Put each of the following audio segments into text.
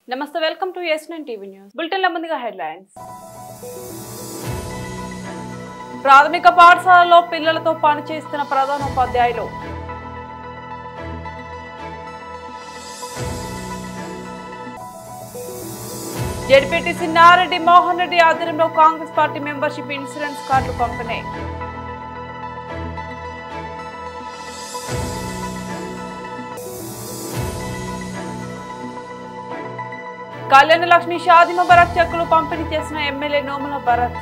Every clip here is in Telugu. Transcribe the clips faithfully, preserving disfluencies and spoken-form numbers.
నమస్తే welcome to S nine TV news bulletin లో ముందుగా హెడ్లైన్స్. ప్రాథమిక పాఠశాలలో పిల్లలతో పనిచేస్తున్న ప్రధానోపాధ్యాయులు. జెడ్పీటీసీ నారెడ్డి మోహన్ రెడ్డి ఆధ్వర్యంలో కాంగ్రెస్ పార్టీ మెంబర్షిప్ ఇన్సూరెన్స్ కార్డులు పంపిణీ. కళ్యాణ లక్ష్మి షాదీ ముబారక్ చెక్కులు పంపిణీ చేసిన ఎమ్మెల్యే నోముల భరత్.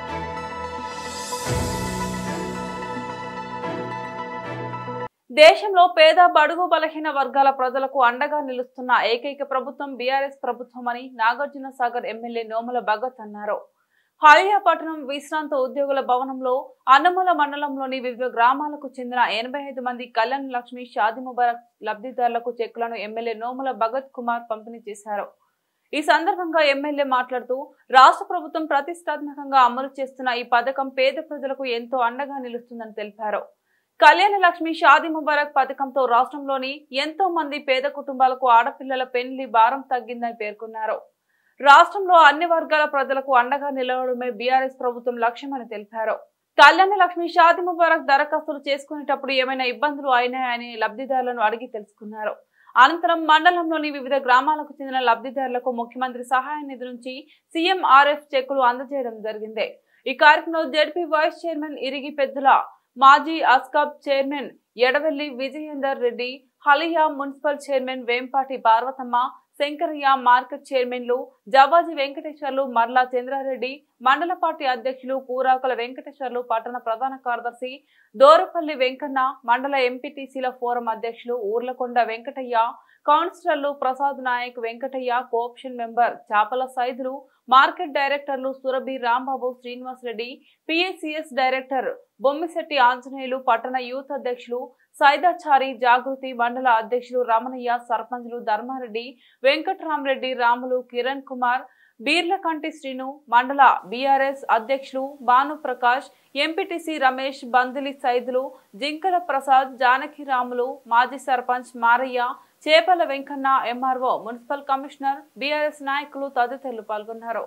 దేశంలో పేద బడుగు బలహీన వర్గాల ప్రజలకు అండగా నిలుస్తున్న ఏకైక ప్రభుత్వం బీఆర్ఎస్ ప్రభుత్వం అని నాగార్జున సాగర్ ఎమ్మెల్యే నోముల భగత్ అన్నారు. హలియాపట్నం విశ్రాంత ఉద్యోగుల భవనంలో అన్నమూల మండలంలోని వివిధ గ్రామాలకు చెందిన ఎనభై ఐదు మంది కళ్యాణ లక్ష్మి షాదీ ముబారక్ లబ్ధిదారులకు చెక్కులను ఎమ్మెల్యే నోముల భగత్ కుమార్ పంపిణీ చేశారు. ఈ సందర్భంగా ఎమ్మెల్యే మాట్లాడుతూ రాష్ట్ర ప్రభుత్వం ప్రతిష్టాత్మకంగా అమలు చేస్తున్న ఈ పథకం పేద ప్రజలకు ఎంతో అండగా నిలుస్తుందని తెలిపారు. కళ్యాణ లక్ష్మి షాదీ ముబారక్ పథకంతో రాష్ట్రంలోని ఎంతో మంది పేద కుటుంబాలకు ఆడపిల్లల పెళ్లి భారం తగ్గిందని పేర్కొన్నారు. రాష్ట్రంలో అన్ని వర్గాల ప్రజలకు అండగా నిలవడమే బీఆర్ఎస్ ప్రభుత్వం లక్ష్యమని తెలిపారు. కళ్యాణ లక్ష్మి షాదీ ముబారక్ దరఖాస్తులు చేసుకునేటప్పుడు ఏమైనా ఇబ్బందులు అయినాయని లబ్ధిదారులను అడిగి తెలుసుకున్నారు. అనంతరం మండలంలోని వివిధ గ్రామాలకు చెందిన లబ్ధిదారులకు ముఖ్యమంత్రి సహాయ నిధి నుంచి సీఎంఆర్ఎఫ్ చెక్కులు అందజేయడం జరిగింది. ఈ కార్యక్రమంలో ZP vice chairman Irigi Peddala, మాజీ ASCAB chairman Edavelli Vijayender Reddy, Haliya municipal chairman Vempati Parvathamma, Shankaraiah, market చైర్మన్లు జవాజీ వెంకటేశ్వర్లు, మర్లా చంద్రారెడ్డి, మండల పార్టీ అధ్యక్షులు కూరాకుల వెంకటేశ్వర్లు, పట్టణ ప్రధాన కార్యదర్శి దోరపల్లి వెంకన్న, మండల ఎంపీటీసీల ఫోరం అధ్యక్షులు ఊర్లకొండ వెంకటయ్య, కౌన్సిలర్లు Prasad Nayak, Venkataiah, co-option member Chapala Saidulu, market డైరెక్టర్లు సురభి రాంబాబు, శ్రీనివాస్ రెడ్డి, పిఎస్సిఎస్ డైరెక్టర్ బొమ్మిశెట్టి ఆంజనేయులు, పట్టణ యూత్ అధ్యక్షులు సైదాచారి, జాగృతి, మండల అధ్యక్షులు రమణయ్య, సర్పంచ్లు ధర్మారెడ్డి, వెంకట్రామరెడ్డి, రాములు, కిరణ్ కుమార్, బీర్లకంటి శ్రీను, మండల బీఆర్ఎస్ అధ్యక్షులు భాను ప్రకాష్, ఎంపీటీసీ రమేష్, బందిలి సైదులు, జింకల ప్రసాద్, జానకి రాములు, మాజీ sarpanch Maraiah, Chepala Venkanna, MRO, municipal commissioner, BRS నాయకులు తదితరులు పాల్గొన్నారు.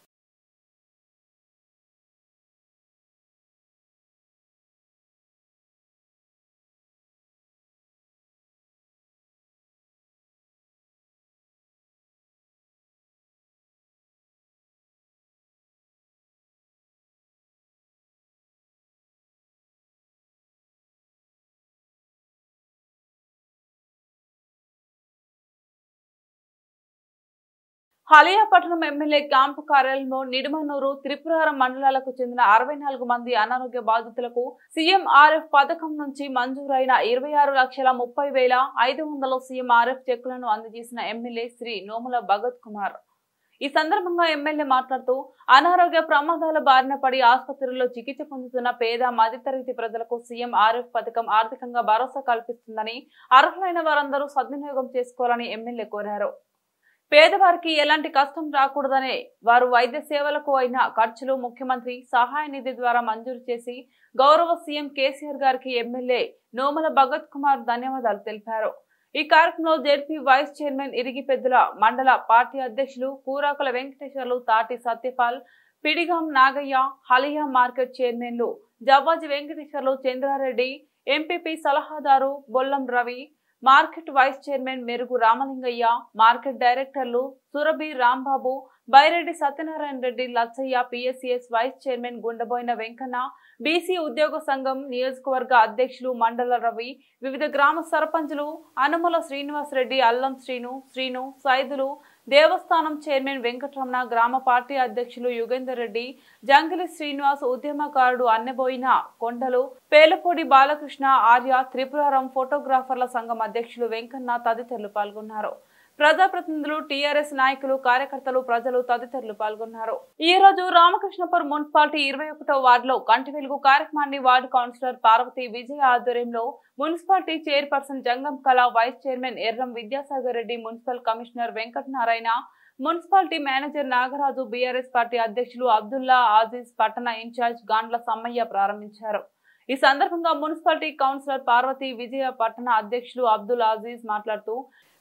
హలియాపట్నం ఎమ్మెల్యే క్యాంపు కార్యాలయంలో నిడుమనూరు, త్రిపురారం మండలాలకు చెందిన అరవై నాలుగు మంది అనారోగ్య బాధితులకు సీఎంఆర్ఎఫ్ పథకం నుంచి మంజూరైన ఇరవై ఆరు లక్షల ముప్పై వేల ఐదు వందల సీఎంఆర్ఎఫ్ చెక్కులను అందజేసిన ఎమ్మెల్యే శ్రీ నోముల భగత్ కుమార్. ఈ సందర్భంగా ఎమ్మెల్యే మాట్లాడుతూ అనారోగ్య ప్రమాదాల బారిన పడి ఆసుపత్రుల్లో చికిత్స పొందుతున్న పేద మధ్యతరగతి ప్రజలకు సీఎంఆర్ఎఫ్ పథకం ఆర్థికంగా భరోసా కల్పిస్తుందని, అర్హులైన వారందరూ సద్వినియోగం చేసుకోవాలని ఎమ్మెల్యే కోరారు. పేదవారికి ఎలాంటి కష్టం రాకూడదనే వారు వైద్య సేవలకు అయిన ఖర్చులు ముఖ్యమంత్రి సహాయ నిధి ద్వారా మంజూరు చేసి గౌరవ సీఎం కేసీఆర్ గారికి ఎమ్మెల్యే నోముల భగత్ కుమార్ ధన్యవాదాలు తెలిపారు. ఈ కార్యక్రమంలో జెడ్పీ వైస్ చైర్మన్ ఇరిగి పెద్దల, మండల పార్టీ అధ్యక్షులు కూరాకుల వెంకటేశ్వర్లు, తాటి సత్యపాల్, పిడిగాం నాగయ్య, హలియా మార్కెట్ చైర్మన్లు జవ్వాజీ వెంకటేశ్వర్లు, చంద్రారెడ్డి, ఎంపీపీ సలహాదారు Bollam Ravi, market vice chairman Merugu Ramalingaiah, market డైరెక్టర్లు Surabhi Rambabu, Baireddy Satyanarayana Reddy, Lachaiah, PSCS vice chairman Gundaboina Venkanna, BC ఉద్యోగ సంఘం నియోజకవర్గ అధ్యక్షులు మండల రవి, వివిధ గ్రామ సర్పంచులు అనుమల శ్రీనివాస్ రెడ్డి, అల్లం శ్రీను, శ్రీను సైదులు, దేవస్థానం చైర్మన్ వెంకటరమణ, గ్రామ పార్టీ అధ్యక్షులు యుగేందర్ రెడ్డి, జంగిలి శ్రీనివాస్, ఉద్యమకారుడు అన్నబోయిన కొండలు, పేలపూడి బాలకృష్ణ, ఆర్య, త్రిపురారం ఫోటోగ్రాఫర్ల సంఘం అధ్యక్షులు వెంకన్న తదితరులు పాల్గొన్నారు. ప్రజాప్రతినిధులు, టీఆర్ఎస్ నాయకులు, కార్యకర్తలు, ప్రజలు తదితరులు పాల్గొన్నారు. ఈ రోజు రామకృష్ణపురం మున్సిపాలిటీ ఇరవై ఒకటో వార్డులో కంటి వెలుగు కార్యక్రమాన్ని వార్డు కౌన్సిలర్ పార్వతి విజయ ఆధ్వర్యంలో municipality chairperson Jangam Kala, vice chairman Erram Vidyasagar Reddy, municipal commissioner Venkatanarayana, municipality manager Nagaraju, BRS party అధ్యక్షులు అబ్దుల్లా ఆజీజ్, పట్టణ ఇన్ఛార్జ్ గాండ్ల సమ్మయ్య ప్రారంభించారు. ఈ సందర్భంగా మున్సిపాలిటీ కౌన్సిలర్ పార్వతి విజయ, పట్టణ అధ్యక్షులు అబ్దుల్ ఆజీజ్ మాట్లాడుతూ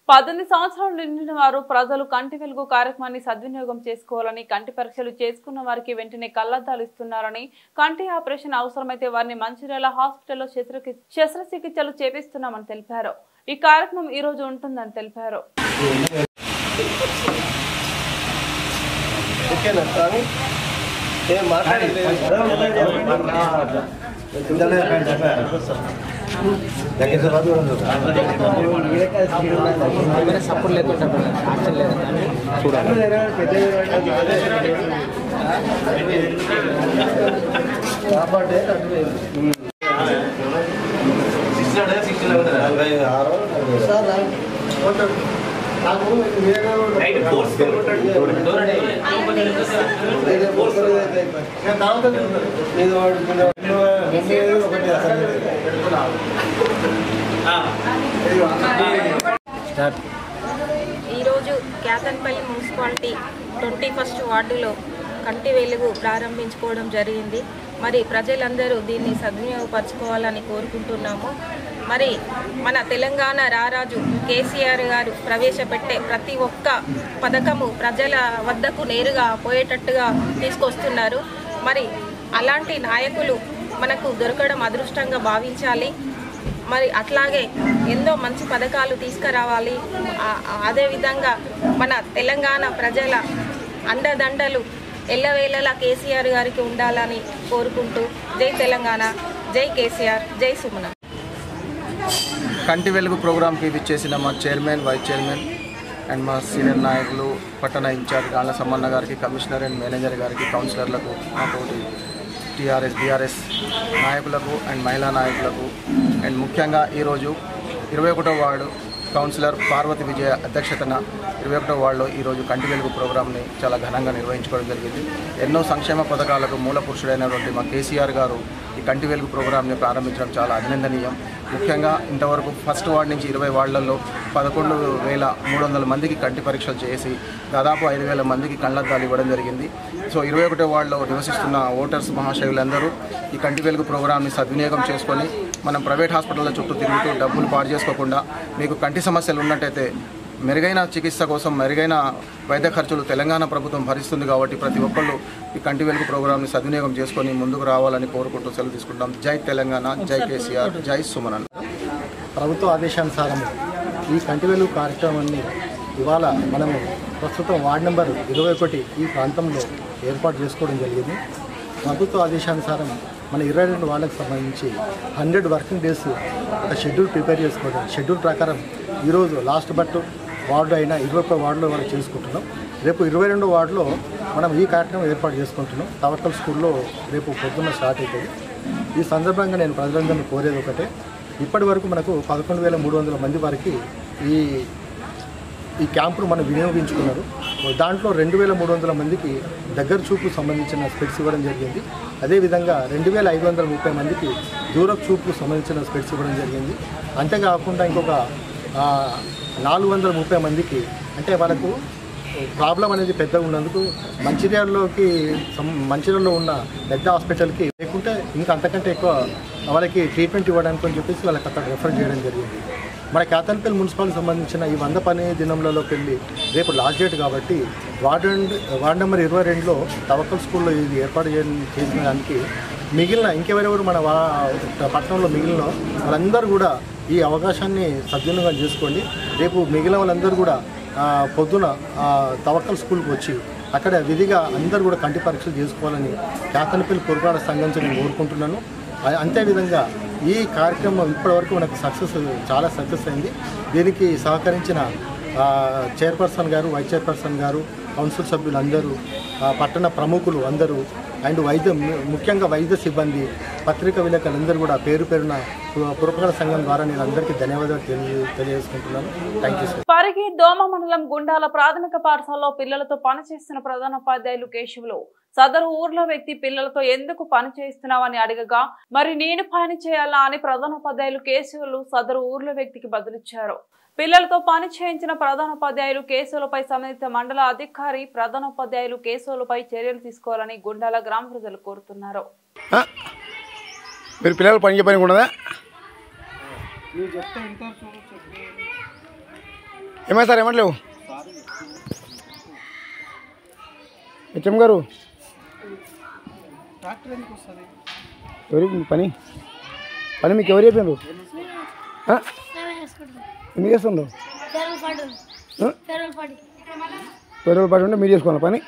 పద్దెనిమిది సంవత్సరాలు నిండిన వారు ప్రజలు కంటి వెలుగు కార్యక్రమాన్ని సద్వినియోగం చేసుకోవాలని, కంటి పరీక్షలు చేసుకున్న వారికి వెంటనే కళ్లద్దాలు ఇస్తున్నారని, కంటి ఆపరేషన్ అవసరమైతే వారిని మంచిర్యాల హాస్పిటల్లో శస్త్రచికిత్సలు చేపిస్తున్నామని తెలిపారు. ఈ కార్యక్రమం ఈ రోజు ఉంటుందని తెలిపారు. సపోర్ట్ లేకుండా యాక్షన్ లేదు ఈరోజు క్యాతన్పల్లి మున్సిపాలిటీ ట్వంటీ ఫస్ట్ వార్డులో కంటి వెలుగు ప్రారంభించుకోవడం జరిగింది. మరి ప్రజలందరూ దీన్ని సద్వినియోగపరచుకోవాలని కోరుకుంటున్నాము. మరి మన తెలంగాణ రారాజు కేసీఆర్ గారు ప్రవేశపెట్టే ప్రతి ఒక్క పథకము ప్రజల వద్దకు నేరుగా పోయేటట్టుగా తీసుకొస్తున్నారు. మరి అలాంటి నాయకులు మనకు దొరకడం అదృష్టంగా భావించాలి. మరి అట్లాగే ఎన్నో మంచి పథకాలు తీసుకురావాలి. అదేవిధంగా మన తెలంగాణ ప్రజల అండదండలు ఎల్లవేళలా కేసీఆర్ గారికి ఉండాలని కోరుకుంటూ జై తెలంగాణ, జై కేసీఆర్, జై సుమన. కంటి వెలుగు ప్రోగ్రామ్కి విచ్చేసిన మా చైర్మన్, వైస్ చైర్మన్ అండ్ మా సీనియర్ నాయకులు, పట్టణ ఇన్ఛార్జ్ గాళ్ళ సమ్మన్న గారికి, కమిషనర్ అండ్ మేనేజర్ గారికి, కౌన్సిలర్లకు, మాతోటి టీఆర్ఎస్ బీఆర్ఎస్ నాయకులకు అండ్ మహిళా నాయకులకు అండ్ ముఖ్యంగా ఈరోజు ఇరవై ఒకటో వార్డు కౌన్సిలర్ పార్వతి విజయ అధ్యక్షతన ఇరవై ఒకటో వార్డులో ఈరోజు కంటి వెలుగు ప్రోగ్రామ్ని చాలా ఘనంగా నిర్వహించుకోవడం జరిగింది. ఎన్నో సంక్షేమ పథకాలకు మూల పురుషుడైనటువంటి మా కేసీఆర్ గారు ఈ కంటి వెలుగు ప్రోగ్రామ్ని ప్రారంభించడం చాలా అభినందనీయం. ముఖ్యంగా ఇంతవరకు ఫస్ట్ వార్డు నుంచి ఇరవై వార్డులలో పదకొండు వేల మూడు వందల మందికి కంటి పరీక్షలు చేసి దాదాపు ఐదు వేల మందికి కళ్లద్దాలు ఇవ్వడం జరిగింది. సో ఇరవై ఒకటో వార్డులో నివసిస్తున్న ఓటర్స్ మహాశయులందరూ ఈ కంటి వెలుగు ప్రోగ్రామ్ని సద్వినియోగం చేసుకొని మనం ప్రైవేట్ హాస్పిటల్ల చుట్టూ తిరుగుతూ డబ్బులు పాడు చేసుకోకుండా మీకు కంటి సమస్యలు ఉన్నట్టయితే మెరుగైన చికిత్స కోసం మెరుగైన వైద్య ఖర్చులు తెలంగాణ ప్రభుత్వం భరిస్తుంది కాబట్టి ప్రతి ఒక్కళ్ళు ఈ కంటి వెలుగు ప్రోగ్రామ్ని సద్వినియోగం చేసుకొని ముందుకు రావాలని కోరుకుంటూ సెలవు తీసుకుంటాం. జై తెలంగాణ, జై కేసీఆర్, జై సుమన్. ప్రభుత్వ ఆదేశానుసారం ఈ కంటి వెలుగు కార్యక్రమాన్ని ఇవాళ మనము ప్రస్తుతం వార్డు నెంబర్ ఇరవై ఒకటి ఈ ప్రాంతంలో ఏర్పాటు చేసుకోవడం జరిగింది. ప్రభుత్వ ఆదేశానుసారం మన ఇరవై రెండు వార్డులకు సంబంధించి హండ్రెడ్ వర్కింగ్ డేస్ ఒక షెడ్యూల్ ప్రిపేర్ చేసుకోవడం, షెడ్యూల్ ప్రకారం ఈరోజు లాస్ట్ బట్ వార్డు అయినా ఇరవై ఒక్క వార్డులో మనం చేసుకుంటున్నాం. రేపు ఇరవై రెండో వార్డులో మనం ఈ కార్యక్రమం ఏర్పాటు చేసుకుంటున్నాం. తవక్కల్ స్కూల్లో రేపు పొద్దున్న స్టార్ట్ అవుతుంది. ఈ సందర్భంగా నేను ప్రజలందరినీ కోరేది ఒకటే, ఇప్పటి వరకు మనకు పదకొండు వేల మూడు వందల మంది వరకు ఈ ఈ క్యాంపును మనం వినియోగించుకున్నారు. దాంట్లో రెండు వేల మూడు వందల మందికి దగ్గర చూపుకు సంబంధించిన స్పెట్స్ ఇవ్వడం జరిగింది. అదేవిధంగా రెండు వేల ఐదు వందల ముప్పై మందికి దూరపు చూపుకు సంబంధించిన స్పెట్స్ ఇవ్వడం జరిగింది. అంతేకాకుండా ఇంకొక నాలుగు వందల ముప్పై మందికి అంటే వాళ్ళకు ప్రాబ్లం అనేది పెద్దగా ఉన్నందుకు మంచిర్యాలలోకి మంచిర్యాలలో ఉన్న పెద్ద హాస్పిటల్కి లేకుంటే ఇంకా అంతకంటే ఎక్కువ వాళ్ళకి ట్రీట్మెంట్ ఇవ్వడానికి అని చెప్పేసి వాళ్ళకి అక్కడ రెఫర్ చేయడం జరిగింది. మన క్యాతన్పల్లి మున్సిపాలిటీకి సంబంధించిన ఈ వంద పని దినంలలోకి వెళ్ళి రేపు లాస్ట్ డేట్ కాబట్టి వార్డు వార్డు నెంబర్ ఇరవై రెండులో తవక్కల్ స్కూల్లో ఇది ఏర్పాటు చేసిన దానికి మిగిలిన ఇంకెవరెవరు మన పట్టణంలో మిగిలిన వాళ్ళందరూ కూడా ఈ అవకాశాన్ని సద్వినియోగం చేసుకోండి. రేపు మిగిలిన వాళ్ళందరూ కూడా పొద్దున తవక్కల్ స్కూల్కి వచ్చి అక్కడ విధిగా అందరూ కూడా కంటి పరీక్షలు చేసుకోవాలని క్యాతన్పల్లి పురపాలక సంఘం నుంచి నేను కోరుకుంటున్నాను. అంతేవిధంగా ఈ కార్యక్రమం ఇప్పటివరకు మనకు సక్సెస్ చాలా సక్సెస్ అయింది. దీనికి సహకరించిన చైర్పర్సన్ గారు, వైస్ చైర్పర్సన్ గారు, కౌన్సిల్ సభ్యులందరూ, పట్టణ ప్రముఖులు అందరూ అండ్ వైద్య ముఖ్యంగా వైద్య సిబ్బంది, పత్రికా విలేకరులందరూ కూడా పేరు పేరున పురపాలక సంఘం ద్వారా నేను అందరికీ ధన్యవాదాలు తెలియజేసుకుంటున్నాను. Thank you sir. పరిగి దోమ మండలం గుండాల ప్రాథమిక పాఠశాలలో పిల్లలతో పనిచేస్తున్న ప్రధానోపాధ్యాయులు కేశవులు సదరు ఊర్లో వ్యక్తి పిల్లలతో ఎందుకు పని చేస్తున్నావని అడగగా మరి నేను పని చేయాలా అని ప్రధానోపాధ్యాయులు కేశవులు సదరు ఊర్లో వ్యక్తికి బదులిచ్చారు. పిల్లలతో పని చేయించిన ప్రధానోపాధ్యాయులు కేసులపై సంబంధిత మండల అధికారి ప్రధానోపాధ్యాయులు కేసులపై చర్యలు తీసుకోవాలని గుండాల గ్రామ ప్రజలు కోరుతున్నారు. మీరు పిల్లలు పని చెప్పని కూడా ఏమై సార్ ఏమంటలేవు హెచ్ఎం గారు ఎవరి పని పని మీకు ఎవరు చెప్పారు ఎందుకు చేస్తుండ్రు పేరు పాటు ఉంటే మీరు చేసుకోవాలా పని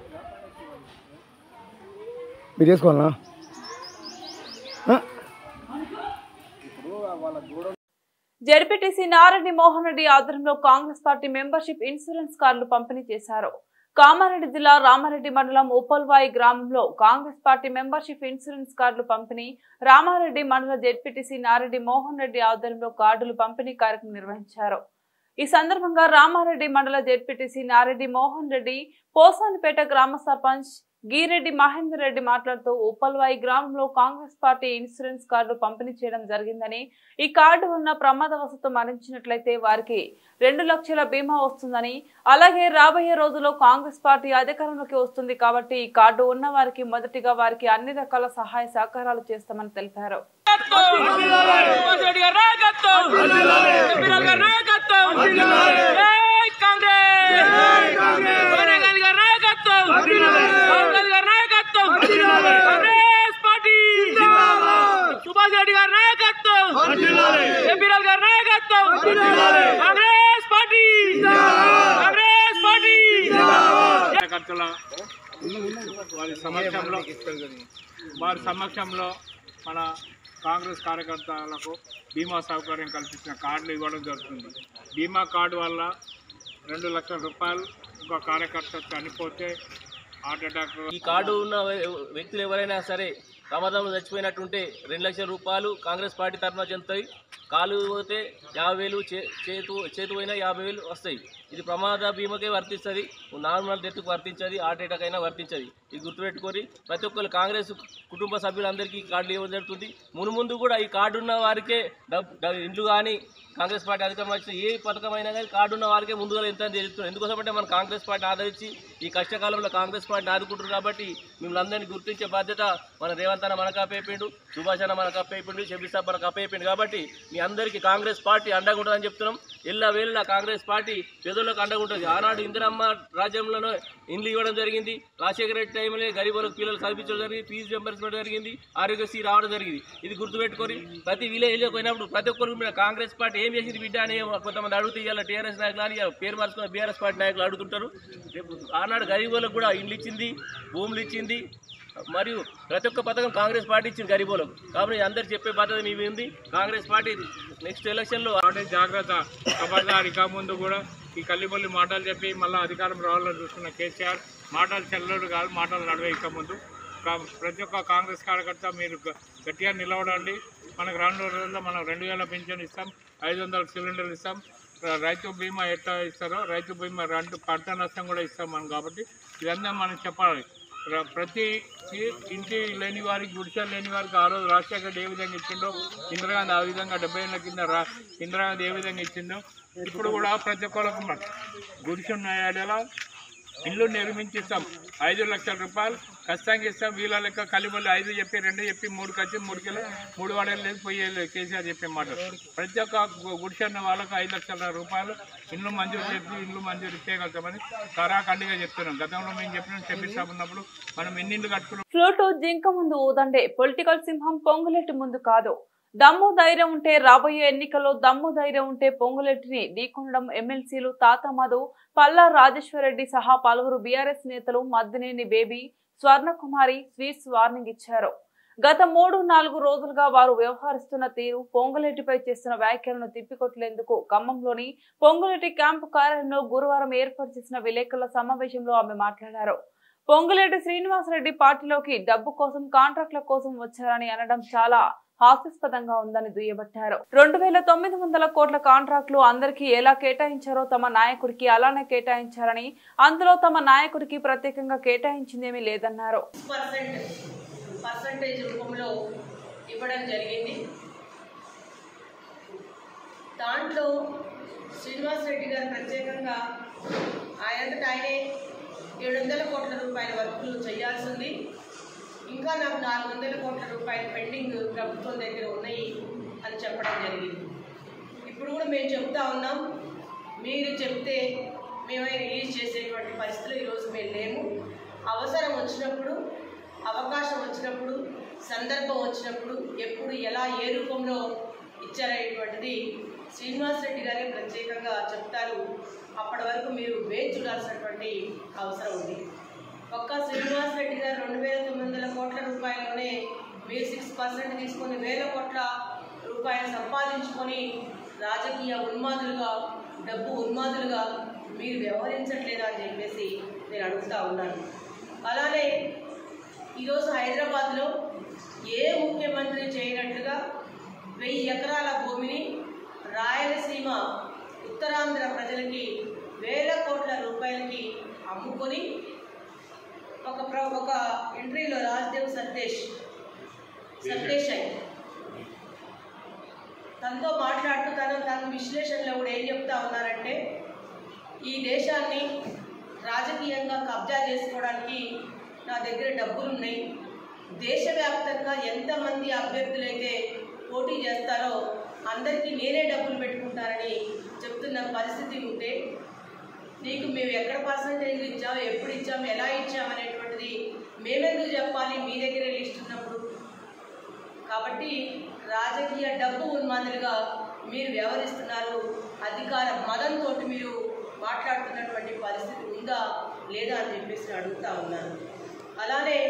మీరు చేసుకోవాలనా జెడ్పీటీసీ నారెడ్డి మోహన్ రెడ్డి ఆధ్వర్యంలో కాంగ్రెస్ పార్టీ మెంబర్షిప్ ఇన్సూరెన్స్ కార్డులు పంపిణీ చేశారు. కామారెడ్డి జిల్లా రామారెడ్డి మండలం ఉప్పల్వాయి గ్రామంలో కాంగ్రెస్ పార్టీ మెంబర్షిప్ ఇన్సూరెన్స్ కార్డులు పంపిణీ రామారెడ్డి మండల జెడ్పీటీసీ నారెడ్డి మోహన్ రెడ్డి ఆధ్వర్యంలో కార్డులు పంపిణీ కార్యక్రమం నిర్వహించారు. ఈ సందర్భంగా రామారెడ్డి మండల జెడ్పీటీసీ నారెడ్డి మోహన్ రెడ్డి, పోసానిపేట గ్రామ సర్పంచ్ గీరెడ్డి మహేందర్ రెడ్డి మాట్లాడుతూ ఉప్పల్వాయి గ్రామంలో కాంగ్రెస్ పార్టీ ఇన్సూరెన్స్ కార్డు పంపిణీ చేయడం జరిగిందని, ఈ కార్డు ఉన్న ప్రమాదవశాత్తు మరణించినట్లయితే వారికి రెండు లక్షల బీమా వస్తుందని, అలాగే రాబోయే రోజుల్లో కాంగ్రెస్ పార్టీ అధికారంలోకి వస్తుంది కాబట్టి ఈ కార్డు ఉన్న వారికి మొదటిగా వారికి అన్ని రకాల సహాయ సహకారాలు చేస్తామని తెలిపారు. వారి సమక్షంలో వారి సమక్షంలో మన కాంగ్రెస్ కార్యకర్తలకు బీమా సౌకర్యం కల్పించిన కార్డులు ఇవ్వడం జరుగుతుంది. బీమా కార్డు వల్ల రెండు లక్షల రూపాయలు ఒక కార్యకర్త చనిపోతే హార్ట్ అటాక్. ఈ కార్డు ఉన్న వ్యక్తులు ఎవరైనా సరే ప్రమాదంలో చచ్చిపోయినట్టుంటే రెండు లక్షల రూపాయలు కాంగ్రెస్ పార్టీ తరఫున చెందుతాయి. కాలు పోతే యాభై వేలు చే చేతు చేతు పోయినా యాభై వేలు వస్తాయి. ఇది ప్రమాద బీమాకే వర్తిస్తుంది, నార్మల్ డెత్కు వర్తించది, హార్ట్ అటాక్ అయినా వర్తించది. ఇది గుర్తుపెట్టుకొని ప్రతి ఒక్కరు కాంగ్రెస్ కుటుంబ సభ్యులందరికీ కార్డులు ఇవ్వడం జరుగుతుంది. మును ముందు కూడా ఈ కార్డు ఉన్న వారికే ఇండ్లు కానీ కాంగ్రెస్ పార్టీ అధికారం వచ్చిన ఏ పథకం అయినా కానీ కార్డు ఉన్న వారికే ముందుగా ఎంత తెలుస్తుంది. ఎందుకోసమంటే మన కాంగ్రెస్ పార్టీ ఆదరించి ఈ కష్టకాలంలో కాంగ్రెస్ పార్టీ ఆదుకుంటున్నారు కాబట్టి మిమ్మల్ని అందరినీ గుర్తించే బాధ్యత మన రేవంత్ అన్న మనకు అప్పైపోయిండు, సుభాష్ అన్న మనకు అప్పైపోయిండు, షబీర్ సాబ్ మనకు అప్పైపోయింది. కాబట్టి మీ అందరికీ కాంగ్రెస్ పార్టీ అండగా ఉంటుందని చెప్తున్నాం. ఎల్ల వేళ కాంగ్రెస్ పార్టీ పేదోళ్ళకు అండగా ఉంటుంది. ఆనాడు ఇందిరమ్మ రాజ్యంలోనే ఇండ్లు ఇవ్వడం జరిగింది, రాజశేఖర రెడ్డి టైంలో గరీబులకు పిల్లలు చదివించడం జరిగింది, ఫీజు రింబర్స్మెంట్ జరిగింది, ఆరోగ్యశ్రీ రావడం జరిగింది. ఇది గుర్తుపెట్టుకొని ప్రతి విలేజ్లోకి పోయినప్పుడు ప్రతి ఒక్కరు మీద కాంగ్రెస్ పార్టీ ఏం చేసింది బిడ్డ అని కొంతమంది అడుగుతూ ఇవాళ టీఆర్ఎస్ నాయకులు అని పేరు మార్చుకున్న బీఆర్ఎస్ పార్టీ నాయకులు అడుగుతుంటారు. ఆనాడు గరీబులకు కూడా ఇండ్లు ఇచ్చింది, భూములు ఇచ్చింది, మరియు ప్రతి ఒక్క పథకం కాంగ్రెస్ పార్టీ ఇచ్చింది గరీబులకు. కాబట్టి అందరు చెప్పే బాధ్యత మీ ఉంది. కాంగ్రెస్ పార్టీ నెక్స్ట్ ఎలక్షన్లో జాగ్రత్త ఖబర్దార్. ఇక ముందు కూడా ఈ కల్లిబొల్లి మాటలు చెప్పి మళ్ళీ అధికారం రావాలని చూస్తున్న కేసీఆర్ మాటలు చెల్లడు కాదు, మాటలు నడవే. ఇక ముందు ప్రతి ఒక్క కాంగ్రెస్ కార్యకర్త మీరు గట్టిగా నిలవడండి. మనకు రానున్న రోజుల్లో మనం రెండు వేల పెన్షన్ ఇస్తాం, ఐదు వందల సిలిండర్లు ఇస్తాం, రైతు బీమా ఎట్లా ఇస్తారో రైతు బీమా రెండు పంట నష్టం కూడా ఇస్తాం మనం. కాబట్టి ఇదంతా మనం చెప్పాలి. ప్రతి ఇంటి లేని వారికి, గుడిసెలు లేని వారికి ఆ రోజు రాజశేఖర్ రెడ్డి ఏ విధంగా ఇచ్చిండో, ఇందిరాగాంధీ ఆ విధంగా డెబ్బై ఏళ్ళ కింద రా ఇందిరాగాంధీ ఏ విధంగా ఇచ్చిందో ఇప్పుడు కూడా ప్రతి ఒక్కరికి గుడిసె ఉన్నాయా ఇల్లు నిర్మించిస్తాం. ఐదు లక్షల రూపాయలు ఖచ్చితంగా ఇస్తాం. వీళ్ళ లెక్క కలిబొల్లి ఐదు చెప్పి రెండు చెప్పి మూడు ఖర్చు మూడు కిలో మూడు వాడేళ్ళు లేదు పోయేది కేసీఆర్ చెప్పే మాట. ప్రతి ఒక్క గుడిసె ఉన్న వాళ్ళకు ఐదు లక్షల రూపాయలు ఇల్లు మంజూరు చేసి ఇల్లు మంజూరు చేయగలుగుతామని కరాఖండిగా చెప్తున్నాం. గతంలో మేము చెప్పిన చెప్పిస్తా ఉన్నప్పుడు మనం ఎన్ని ఇల్లు కట్టుకున్నాం. ఫ్లూటు జింక ముందు ఊదండే, పొలిటికల్ సింహం పొంగులెట్టి ముందు కాదు. దమ్ము ధైర్యం ఉంటే రాబోయే ఎన్నికల్లో దమ్ము ధైర్యం ఉంటే పొంగులెట్టిని ఢీకొనడం ఎమ్మెల్సీలు తాత మధు, పల్లా రాజేశ్వరరెడ్డి సహా పలువురు బీఆర్ఎస్ నేతలు మద్దినేని బేబీ, స్వర్ణకుమారి స్వీట్స్ వార్నింగ్ ఇచ్చారు. గత మూడు నాలుగు రోజులుగా వారు వ్యవహరిస్తున్న తీరు, పొంగులెట్టిపై చేస్తున్న వ్యాఖ్యలను తిప్పికొట్టలేందుకు ఖమ్మంలోని పొంగులెట్టి క్యాంపు కార్యాలయంలో గురువారం ఏర్పాటు చేసిన విలేకరుల సమావేశంలో ఆమె మాట్లాడారు. పొంగులెట్టి శ్రీనివాసరెడ్డి పార్టీలోకి డబ్బు కోసం, కాంట్రాక్ట్ల కోసం వచ్చారని అనడం చాలా హాస్యాస్పదంగా ఉందని దుయ్యబట్టారు. రెండు వేల తొమ్మిది వందల కోట్ల కాంట్రాక్టులు అందరికీ ఎలా కేటాయించారో తమ నాయకుడికి అలానే కేటాయించారని, అందులో తమ నాయకుడికి ప్రత్యేకంగా కేటాయించిందేమీ లేదన్నారు. పర్సంటేజ్ రూపంలో ఇవ్వడం జరిగింది. దాంట్లో శ్రీనివాసరెడ్డి గారు ప్రత్యేకంగా ఆయనంతట ఆయనే ఏడు వందల కోట్ల రూపాయల వర్కులు చేయాల్సింది, ఇంకా నాకు నాలుగు వందల కోట్ల రూపాయలు పెండింగ్ ప్రభుత్వం దగ్గర ఉన్నాయి అని చెప్పడం జరిగింది. ఇప్పుడు కూడా మేము చెప్తా ఉన్నాం, మీరు చెప్తే మేమే రిలీజ్ చేసేటువంటి పరిస్థితులు ఈరోజు మేము లేము. అవసరం వచ్చినప్పుడు, అవకాశం వచ్చినప్పుడు, సందర్భం వచ్చినప్పుడు ఎప్పుడు ఎలా ఏ రూపంలో ఇచ్చారనేటువంటిది శ్రీనివాస్ రెడ్డి గారే ప్రత్యేకంగా చెప్తారు. అప్పటి వరకు మీరు వేచి చూడాల్సినటువంటి అవసరం ఉంది. ఒక్క శ్రీనివాస్ రెడ్డి గారు రెండు వేల తొమ్మిది వందల కోట్ల రూపాయల్లోనే మీరు సిక్స్ పర్సెంట్ తీసుకొని వేల కోట్ల రూపాయలు సంపాదించుకొని రాజకీయ ఉన్మాదులుగా, డబ్బు ఉన్మాదులుగా మీరు వ్యవహరించట్లేదా అని చెప్పేసి నేను అడుగుతూ ఉన్నాను. అలానే ఈరోజు హైదరాబాద్లో ఏ ముఖ్యమంత్రి చేయనట్టుగా వెయ్యి ఎకరాల భూమిని రాయలసీమ ఉత్తరాంధ్ర ప్రజలకి వేల కోట్ల రూపాయలకి అమ్ముకొని ఒక ప్ర ఒక ఎంట్రీలో రాజ్దేవ్ సర్దేశ్ సర్దేశ్ అయ్యి తనతో మాట్లాడుతూ తను తన విశ్లేషణలో కూడా ఏం చెప్తా ఉన్నారంటే, ఈ దేశాన్ని రాజకీయంగా కబ్జా చేసుకోవడానికి నా దగ్గర డబ్బులు ఉన్నాయి, దేశవ్యాప్తంగా ఎంతమంది అభ్యర్థులైతే పోటీ చేస్తారో అందరికీ నేనే డబ్బులు పెట్టుకుంటారని చెప్తున్న పరిస్థితి ఉంటే, నీకు మేము ఎక్కడ పర్సంటేజ్ ఇచ్చాము, ఎప్పుడు ఇచ్చాము, ఎలా ఇచ్చాము అనేటువంటిది మేమెందుకు చెప్పాలి మీ దగ్గరే లిస్ట్ ఉన్నప్పుడు? కాబట్టి రాజకీయ డబ్బు ఉన్మాదులుగా మీరు వ్యవహరిస్తున్నారు. అధికార మదంతో మీరు మాట్లాడుతున్నటువంటి పరిస్థితి ఉందా లేదా అని చెప్పేసి అడుగుతా ఉన్నాను. అలానే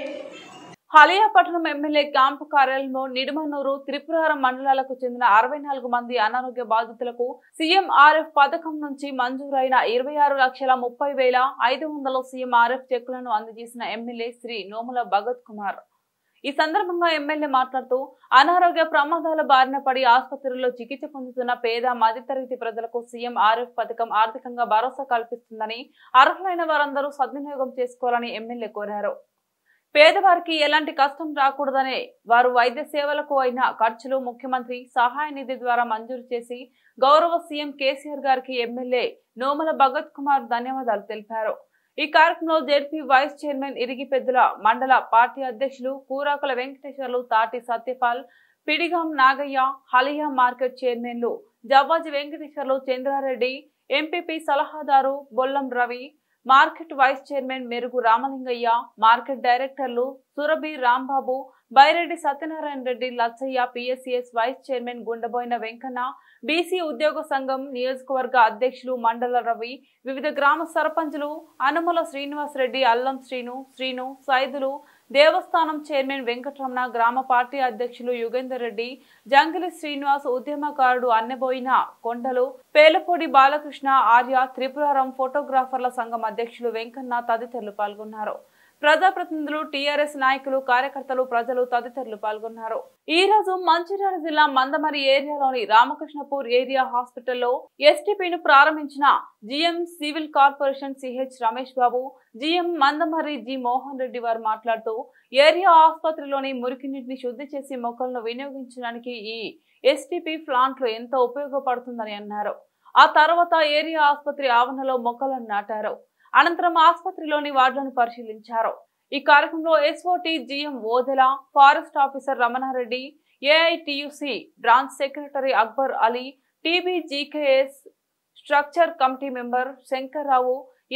హలియా పట్టణం ఎమ్మెల్యే క్యాంపు కార్యాలయంలో నిడుమనూరు, త్రిపురారం మండలాలకు చెందిన అరవై నాలుగు మంది అనారోగ్య బాధితులకు సీఎంఆర్ఎఫ్ పథకం నుంచి మంజూరైన ఇరవై ఆరు లక్షల ముప్పై వేల ఐదు వందల సీఎంఆర్ఎఫ్ చెక్కులను అందజేసిన ఎమ్మెల్యే శ్రీ నోముల భగత్ కుమార్. ఈ సందర్భంగా ఎమ్మెల్యే మాట్లాడుతూ అనారోగ్య ప్రమాదాల బారిన పడి ఆసుపత్రుల్లో చికిత్స పొందుతున్న పేద మధ్యతరగతి ప్రజలకు సీఎం ఆర్ఎఫ్ పథకం ఆర్థికంగా భరోసా కల్పిస్తుందని, అర్హులైన వారందరూ సద్వినియోగం చేసుకోవాలని ఎమ్మెల్యే కోరారు. పేదవారికి ఎలాంటి కష్టం రాకూడదనే వారు వైద్య సేవలకు అయిన ఖర్చులు ముఖ్యమంత్రి సహాయ నిధి ద్వారా మంజూరు చేసి గౌరవ సీఎం కేసీఆర్ గారికి ఎమ్మెల్యే నోముల భగత్ కుమార్ ధన్యవాదాలు తెలిపారు. ఈ కార్యక్రమంలో జెడ్పీ వైస్ చైర్మన్ ఇరిగిపెద్దుల మండల పార్టీ అధ్యక్షులు కూరాకుల వెంకటేశ్వర్లు, తాటి సత్యపాల్, పిడిగాం నాగయ్య, హలియా మార్కెట్ చైర్మన్లు జవ్వాజి వెంకటేశ్వర్లు, చంద్రారెడ్డి, ఎంపీపీ సలహాదారు Bollam Ravi, market vice chairman Merugu Ramalingaiah, market డైరెక్టర్లు Surabhi Rambabu, Baireddy Satyanarayana Reddy, Lachaiah, PSCS vice chairman Gundaboina Venkanna, BC ఉద్యోగ సంఘం నియోజకవర్గ అధ్యక్షులు మండల రవి, వివిధ గ్రామ సర్పంచులు అనుమల శ్రీనివాస్ రెడ్డి, అల్లం శ్రీను, శ్రీను సైదులు, దేవస్థానం చైర్మన్ వెంకటరమణ, గ్రామ పార్టీ అధ్యక్షులు యుగేందర్ రెడ్డి, జంగిలి శ్రీనివాస్, ఉద్యమకారుడు అన్నెబోయిన కొండలు, పేలపూడి బాలకృష్ణ, ఆర్య, త్రిపురారం ఫోటోగ్రాఫర్ల సంఘం అధ్యక్షులు వెంకన్న తదితరులు పాల్గొన్నారు. ప్రజాప్రతినిధులు, టీఆర్ఎస్ నాయకులు, కార్యకర్తలు, ప్రజలు తదితరులు పాల్గొన్నారు. ఈ రోజు మంచిర్యాల జిల్లా మందమరి ఏరియాలోని రామకృష్ణపూర్ ఏరియా హాస్పిటల్లో ఎస్టీపీను ప్రారంభించిన GM civil corporation CH Ramesh Babu, GM Mandamarri G Mohan Reddy వారు మాట్లాడుతూ, ఏరియా ఆసుపత్రిలోని మురికి నీటిని శుద్ధి చేసి మొక్కలను వినియోగించడానికి ఈ ఎస్టీపీ ప్లాంట్లు ఎంతో ఉపయోగపడుతుందని అన్నారు. ఆ తర్వాత ఏరియా ఆసుపత్రి ఆవరణలో మొక్కలను నాటారు. అనంతరం ఆసుపత్రిలోని వార్డులను పరిశీలించారు. ఈ కార్యక్రమంలో SOT GM Odela, forest officer Ramanareddy, AITUC branch secretary Akbar Ali, TBGKS structure committee member Shankarrao,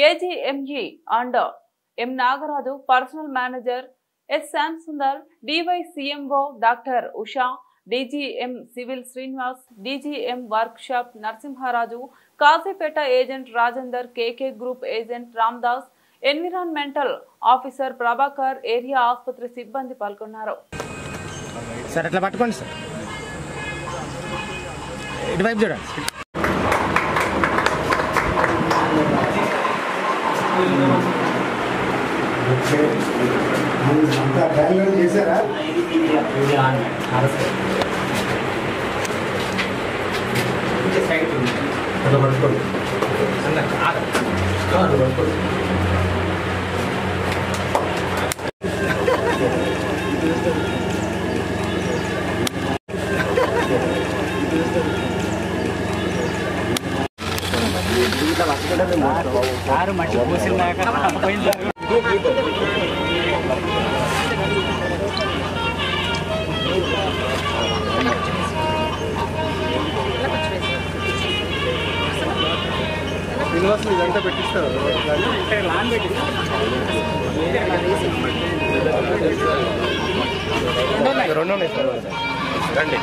AGME and M Nagaraju, personnel manager S Shyam Sundar, DYCMO doctor Usha, DGM civil Srinivas, DGM workshop Narasimharaju, Kazipet agent Rajender, KK group agent Ramdas, environmental officer Prabhakar, area ఆసుపత్రి సిబ్బంది పాల్గొన్నారు. సార్ అట్లా పట్టుకోండి సార్, ఇటువైపు చూడండి. చేశారా పట్టుకోండి సారు మట్టి పోసిందాక నివాసం ఇదంతా పెట్టిస్తారు రెండు ఉన్నాయి సార్ రండి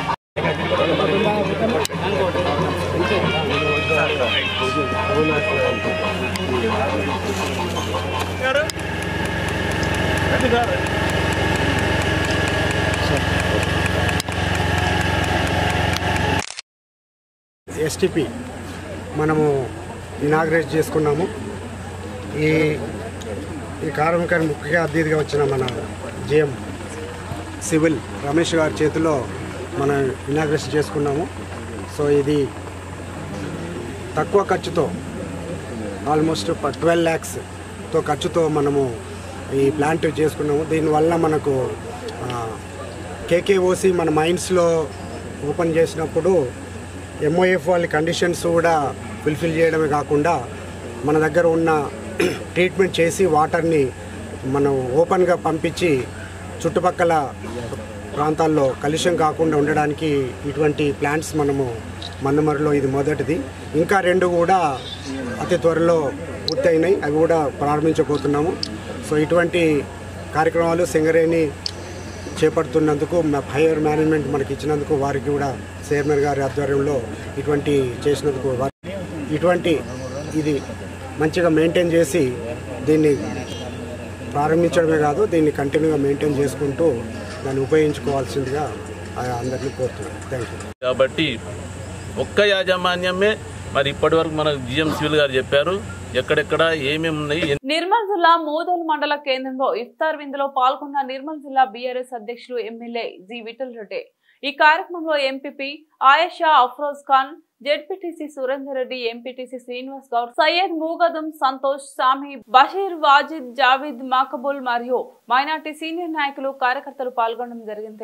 ఎస్టీపీ మనము ఇనాగ్రేట్ చేసుకున్నాము. ఈ ఈ కార్యక్రమానికి ముఖ్య అతిథిగా వచ్చిన మన జిఎం సివిల్ రమేష్ గారి చేతిలో మనం ఇనాగ్రేషన్ చేసుకున్నాము. సో ఇది తక్కువ ఖర్చుతో ఆల్మోస్ట్ ట్వెల్వ్ ల్యాక్స్తో ఖర్చుతో మనము ఈ ప్లాంట్ చేసుకున్నాము. దీనివల్ల మనకు కేకేఓసి మన మైన్స్లో ఓపెన్ చేసినప్పుడు ఎంఓఎఫ్ వాళ్ళ కండిషన్స్ కూడా ఫుల్ఫిల్ చేయడమే కాకుండా మన దగ్గర ఉన్న ట్రీట్మెంట్ చేసి వాటర్ని మనం ఓపెన్గా పంపించి చుట్టుపక్కల ప్రాంతాల్లో కలుషితం కాకుండా ఉండడానికి ఇటువంటి ప్లాంట్స్ మనము మందమరిలో ఇది మొదటిది. ఇంకా రెండు కూడా అతి త్వరలో పూర్తయినాయి, అవి కూడా ప్రారంభించబోతున్నాము. సో ఇటువంటి కార్యక్రమాలు సింగరేణి చేపడుతున్నందుకు హైయర్ మేనేజ్మెంట్ మనకి ఇచ్చినందుకు వారికి కూడా చైర్మన్ గారి ఆధ్వర్యంలో ఇటువంటి చేసినందుకు ఇటువంటి ఇది మంచిగా మెయింటైన్ చేసి దీన్ని ప్రారంభించడమే కాదు దీన్ని కంటిన్యూగా మెయింటైన్ చేసుకుంటూ దాన్ని ఉపయోగించుకోవాల్సిందిగా అందరినీ కోరుతున్నాను. Thank you. కాబట్టి ఒక్క యాజమాన్యమే మరి ఇప్పటి వరకు మన జిఎం సివిల్ గారు చెప్పారు ఎక్కడెక్కడ ఏమేమి ఉన్నాయి. నిర్మల్ జిల్లా మోదోల్ మండల కేంద్రంలో ఇఫ్తార్ విందులో పాల్గొన్న నిర్మల్ జిల్లా బీఆర్ఎస్ అధ్యక్షులు ఎమ్మెల్యే జి విఠల్ రెడ్డి. ఈ కార్యక్రమంలో MPP Ayesha Afroz Khan, ZPTC Surender Reddy, MPTC Srinivas Goud, Syed Mugadam Santosh, Sami, Basheer, Wajid, Javed, మకబుల్ మరియు మైనార్టీ సీనియర్ నాయకులు కార్యకర్తలు పాల్గొనడం జరిగింది.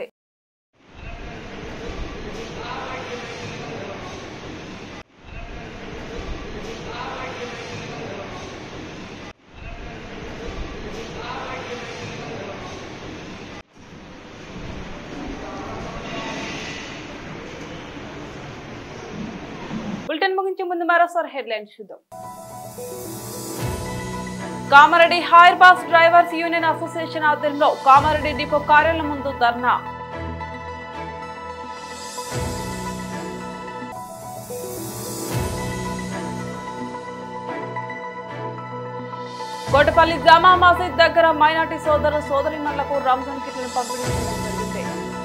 బులెటిన్ ముగించే ముందు మరోసారి హెడ్లైన్స్ చూద్దాం. Kamareddy hire bus drivers union association ఆధ్వర్యంలో కామారెడ్డి డిపో కార్యాలయం ముందు ధర్నా. కోటపల్లి జామా మసీద్ దగ్గర మైనార్టీ సోదరు సోదరీమణులకు రంజాన్ కిట్లను పంపిణీ చేయడం జరిగింది.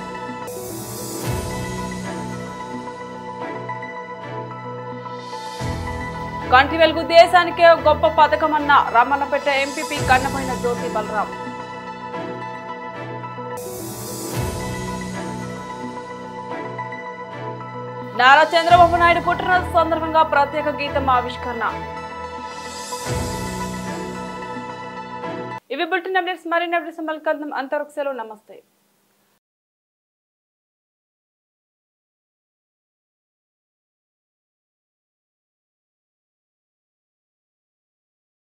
కంటి వెలుగు దేశానికే గొప్ప పథకమన్న రమణపేట ఎంపీపీ కన్నమైన జ్యోతి బలరాం. నారా చంద్రబాబు నాయుడు పుట్టినరోజు సందర్భంగా ప్రత్యేక గీతం ఆవిష్కరణ. ఇవి బులెటిన్ అప్డేట్స్. మరిన్ని అప్డేట్స్ మళ్ళీ కలుద్దాం. అంతవరకు సెలవు. నమస్తే.